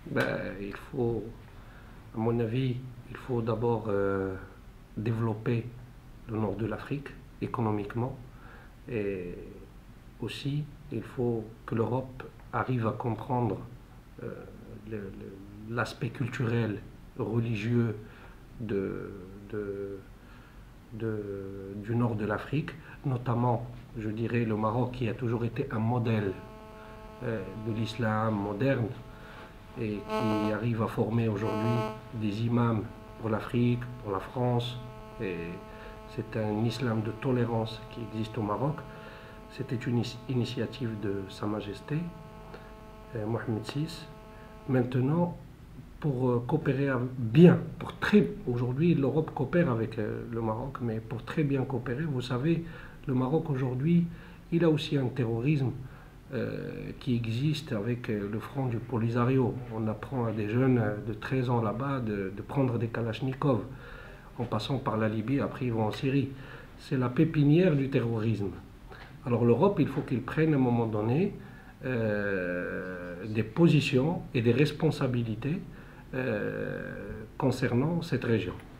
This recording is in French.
Il faut, à mon avis, il faut d'abord développer le nord de l'Afrique économiquement et aussi il faut que l'Europe arrive à comprendre euh, l'aspect culturel, religieux de, de- du nord de l'Afrique, notamment, je dirais, le Maroc qui a toujours été un modèle de l'islam moderne et qui arrive à former aujourd'hui des imams pour l'Afrique, pour la France. Et c'est un islam de tolérance qui existe au Maroc. C'était une initiative de Sa Majesté, Mohamed VI. Maintenant, pour coopérer bien, aujourd'hui l'Europe coopère avec le Maroc, mais pour très bien coopérer, vous savez, le Maroc aujourd'hui, il a aussi un terrorisme qui existe avec le front du Polisario. On apprend à des jeunes de 13 ans là-bas de prendre des kalachnikovs en passant par la Libye, après ils vont en Syrie. C'est la pépinière du terrorisme. Alors l'Europe, il faut qu'il prenne à un moment donné des positions et des responsabilités concernant cette région.